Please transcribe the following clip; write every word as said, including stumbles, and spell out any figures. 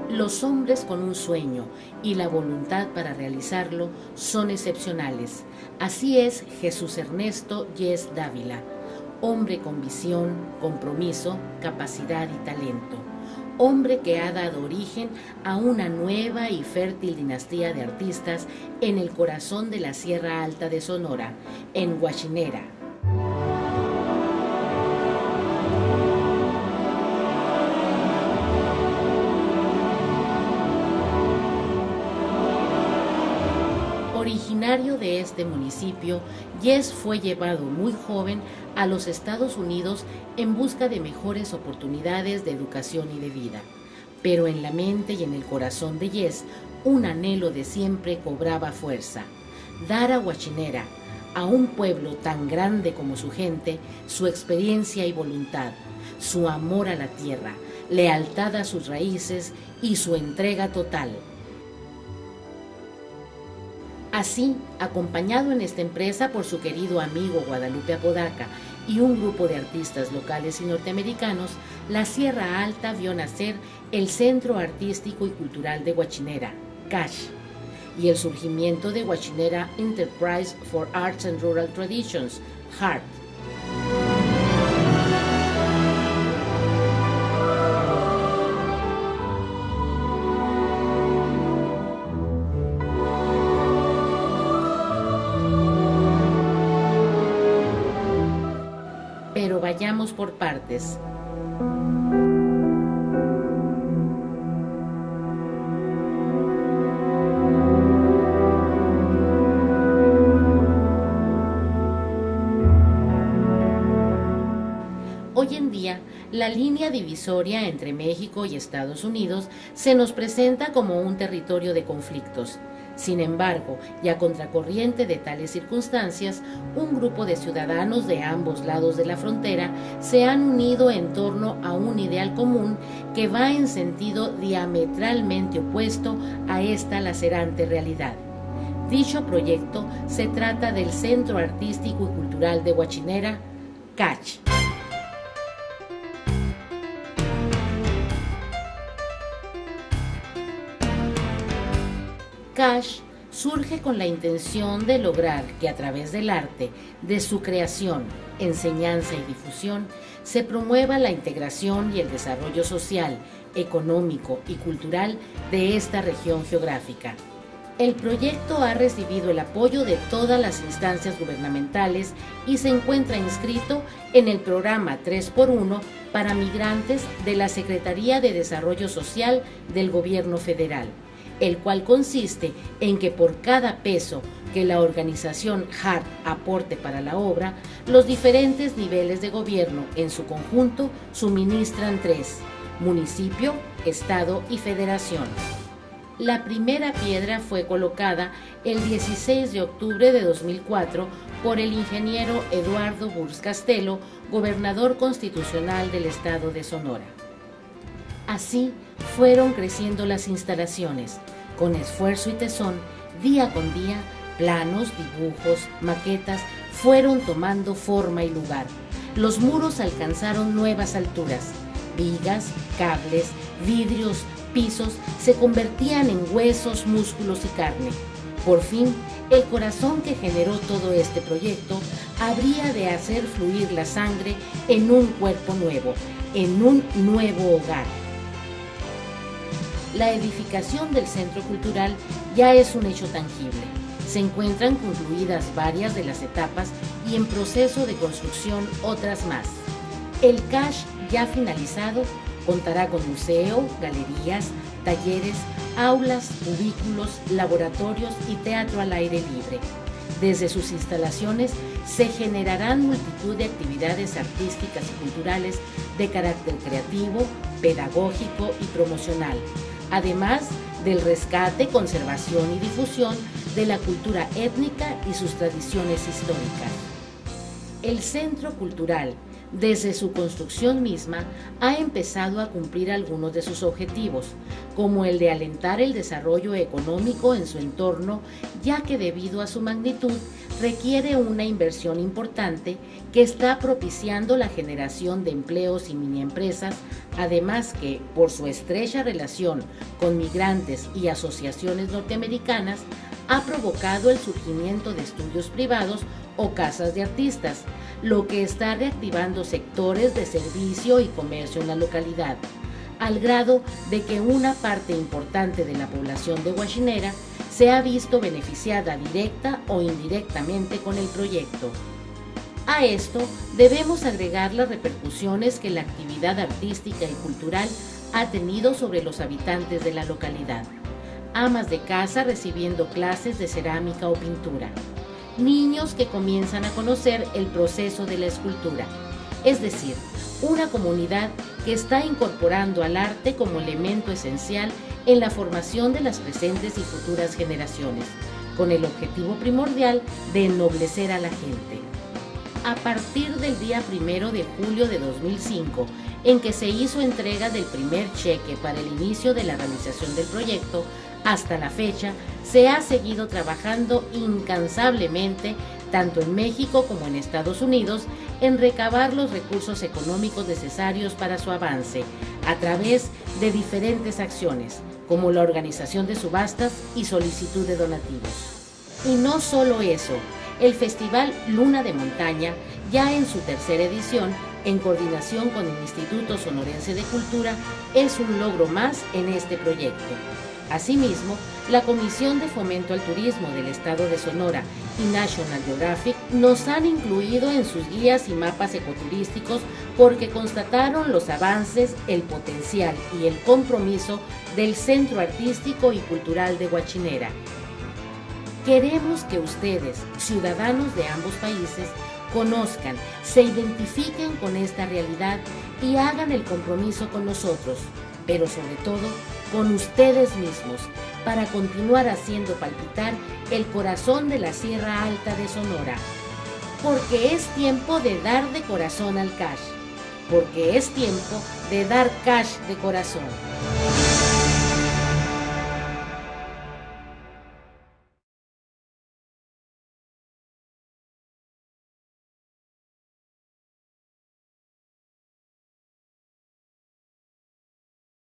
Los hombres con un sueño y la voluntad para realizarlo son excepcionales. Así es Jesús Ernesto Yes Dávila, hombre con visión, compromiso, capacidad y talento. Hombre que ha dado origen a una nueva y fértil dinastía de artistas en el corazón de la Sierra Alta de Sonora, en Guachinera. Originario de este municipio, Yes fue llevado muy joven a los Estados Unidos en busca de mejores oportunidades de educación y de vida. Pero en la mente y en el corazón de Yes, un anhelo de siempre cobraba fuerza: dar a Guachinera, a un pueblo tan grande como su gente, su experiencia y voluntad, su amor a la tierra, lealtad a sus raíces y su entrega total. Así, acompañado en esta empresa por su querido amigo Guadalupe Apodaca y un grupo de artistas locales y norteamericanos, la Sierra Alta vio nacer el Centro Artístico y Cultural de Guachinera, CASH, y el surgimiento de Guachinera Enterprise for Arts and Rural Traditions, HART. Pero vayamos por partes. Hoy en día, la línea divisoria entre México y Estados Unidos se nos presenta como un territorio de conflictos. Sin embargo, y a contracorriente de tales circunstancias, un grupo de ciudadanos de ambos lados de la frontera se han unido en torno a un ideal común que va en sentido diametralmente opuesto a esta lacerante realidad. Dicho proyecto se trata del Centro Artístico y Cultural de Guachinera, CASH. CASH surge con la intención de lograr que a través del arte, de su creación, enseñanza y difusión, se promueva la integración y el desarrollo social, económico y cultural de esta región geográfica. El proyecto ha recibido el apoyo de todas las instancias gubernamentales y se encuentra inscrito en el programa tres por uno para migrantes de la Secretaría de Desarrollo Social del Gobierno Federal, el cual consiste en que por cada peso que la organización HART aporte para la obra, los diferentes niveles de gobierno en su conjunto suministran tres: municipio, estado y federación. La primera piedra fue colocada el dieciséis de octubre de dos mil cuatro por el ingeniero Eduardo Burz Castelo, gobernador constitucional del estado de Sonora. Así fueron creciendo las instalaciones. Con esfuerzo y tesón, día con día, planos, dibujos, maquetas fueron tomando forma y lugar. Los muros alcanzaron nuevas alturas. Vigas, cables, vidrios, pisos se convertían en huesos, músculos y carne. Por fin, el corazón que generó todo este proyecto habría de hacer fluir la sangre en un cuerpo nuevo, en un nuevo hogar. La edificación del Centro Cultural ya es un hecho tangible. Se encuentran concluidas varias de las etapas y en proceso de construcción otras más. El CASH ya finalizado contará con museo, galerías, talleres, aulas, cubículos, laboratorios y teatro al aire libre. Desde sus instalaciones se generarán multitud de actividades artísticas y culturales de carácter creativo, pedagógico y promocional, además del rescate, conservación y difusión de la cultura étnica y sus tradiciones históricas. El Centro Cultural, desde su construcción misma, ha empezado a cumplir algunos de sus objetivos, como el de alentar el desarrollo económico en su entorno, ya que debido a su magnitud requiere una inversión importante que está propiciando la generación de empleos y mini empresas, Además que, por su estrecha relación con migrantes y asociaciones norteamericanas, ha provocado el surgimiento de estudios privados o casas de artistas, lo que está reactivando sectores de servicio y comercio en la localidad, al grado de que una parte importante de la población de Huachinera se ha visto beneficiada directa o indirectamente con el proyecto. A esto debemos agregar las repercusiones que la actividad artística y cultural ha tenido sobre los habitantes de la localidad. Amas de casa recibiendo clases de cerámica o pintura. Niños que comienzan a conocer el proceso de la escultura. Es decir, una comunidad que está incorporando al arte como elemento esencial en la formación de las presentes y futuras generaciones, con el objetivo primordial de ennoblecer a la gente. A partir del día primero de julio de dos mil cinco, en que se hizo entrega del primer cheque para el inicio de la realización del proyecto, hasta la fecha se ha seguido trabajando incansablemente, tanto en México como en Estados Unidos, en recabar los recursos económicos necesarios para su avance, a través de diferentes acciones, como la organización de subastas y solicitud de donativos. Y no solo eso, el Festival Luna de Montaña, ya en su tercera edición, en coordinación con el Instituto Sonorense de Cultura, es un logro más en este proyecto. Asimismo, la Comisión de Fomento al Turismo del Estado de Sonora y National Geographic nos han incluido en sus guías y mapas ecoturísticos porque constataron los avances, el potencial y el compromiso del Centro Artístico y Cultural de Huachinera. Queremos que ustedes, ciudadanos de ambos países, conozcan, se identifiquen con esta realidad y hagan el compromiso con nosotros, pero sobre todo con ustedes mismos, para continuar haciendo palpitar el corazón de la Sierra Alta de Sonora. Porque es tiempo de dar de corazón al cash, porque es tiempo de dar cash de corazón.